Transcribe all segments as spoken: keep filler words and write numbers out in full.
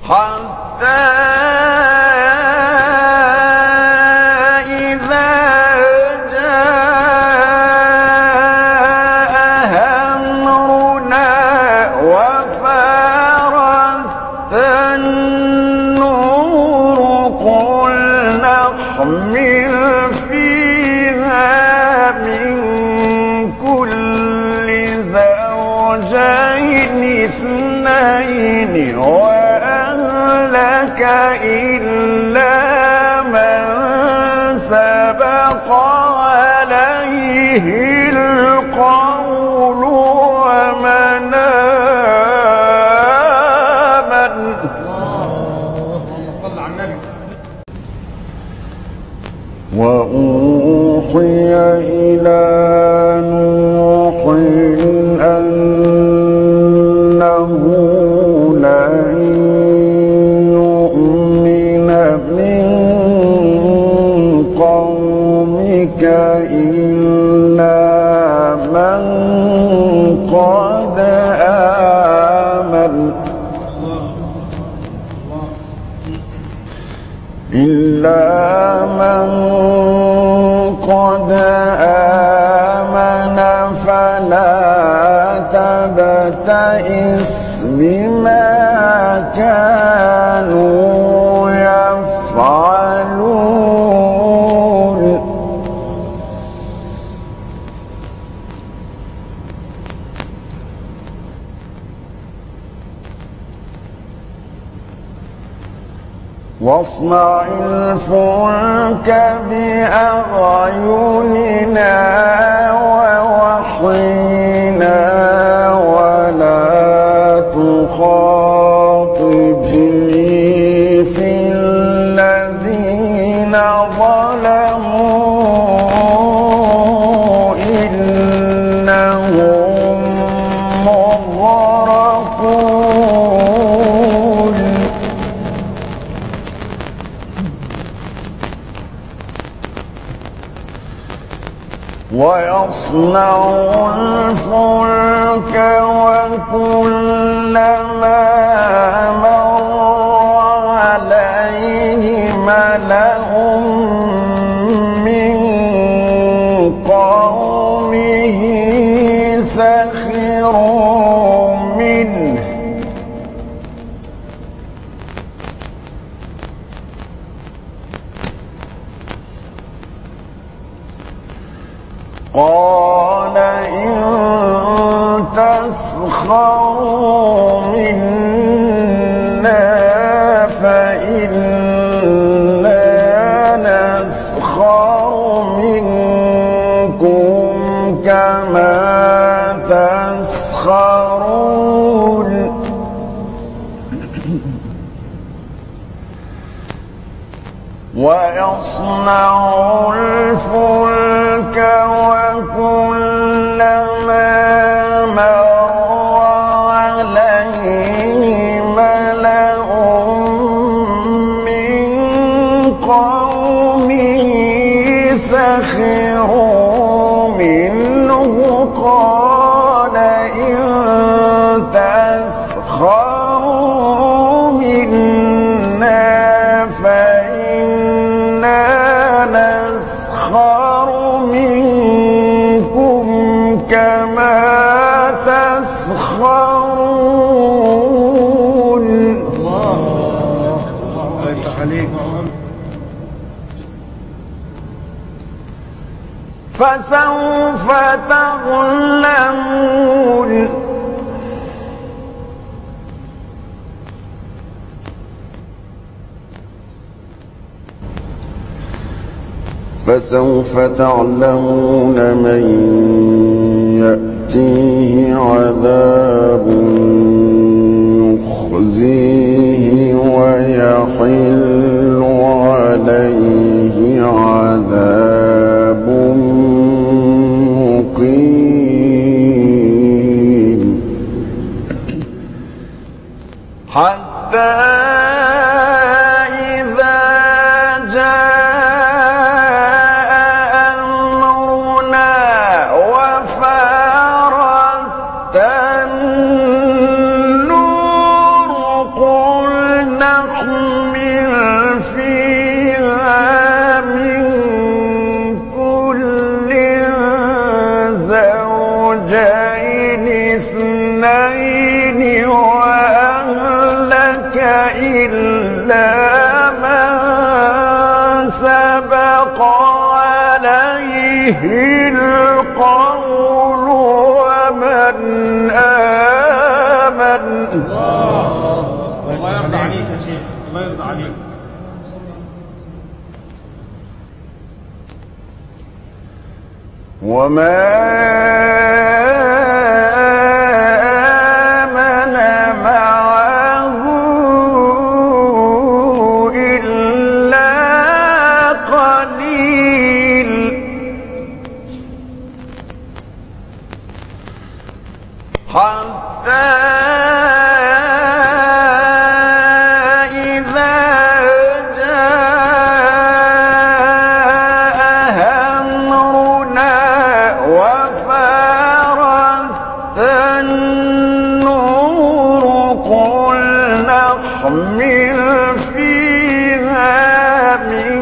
حتى إذا جاء أمرنا وفارت النور قل نحمل فيها من كل زوجين اثنين وأهلك إلا من سبق عليه القول ومن آمن. اللهم صل على النبي. وأوحي إلى نوح أنه لن يؤمن من قومك إلا من قد آمن إلا من قد آمن فلا تبتئس بما كانوا يفعلون. واصنع الفلك بأعيننا ووحينا ولا تخاطبني في الذين ظلموا إنهم مغرقون. ويصنع الفلك وكلما مر عليه ملأ من قومه سخروا منه قال إن تسخروا منا فإنا نسخر منكم كما تسخرون. ويصنع الفلك وكلما مر عليه ملأ من قومه سخروا منه قال إن تسخروا منا فإنا نسخر منكم كما تسخرون. الله عليك. فسوف تعلمون. فسوف تعلمون من يأتيه عذاب يخزيه ويحل عليه عذاب مقيم. حتى إذا جاء أمرنا وفارت النور قل نحمل فيها من كل زوجين اثنين وأهلك إلا من سبق عليه القول ومن آمن. الله يرضى عليك يا شيخ، الله يرضى عليك. وما آمن معه إلا قليل حتى نحمل فيها من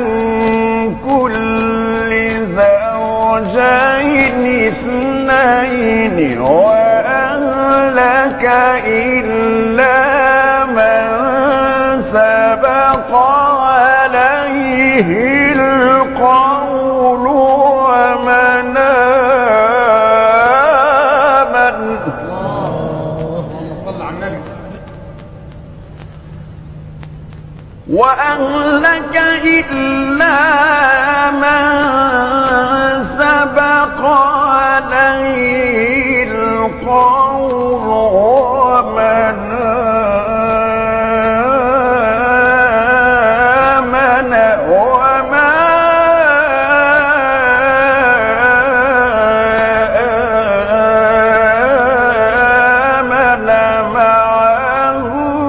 كل زوجين اثنين وأهلك إلا من سبق عليه القول ومن آمن. اللهم صل على النبي. وأهلك إلا من سبق عليه القول ومن آمن وما آمن معه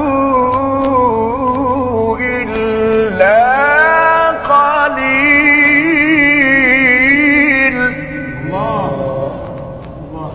قليل. الله الله.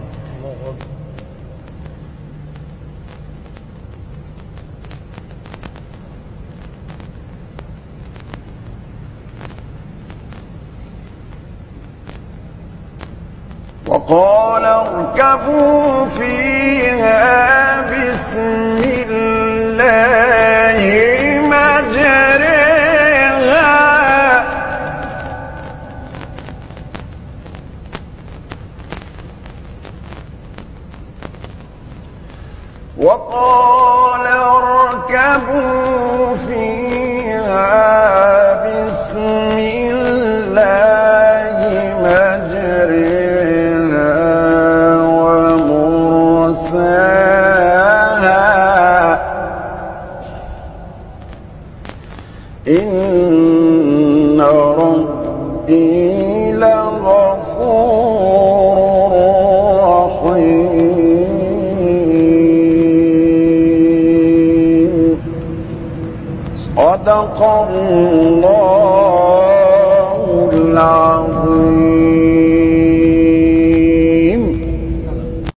وقال اركبوا فيها بسم الله مجريها وقال اركبوا فيها بسم الله مجريها ومرساها إن ربي لغفور رحيم. صدق الله العظيم.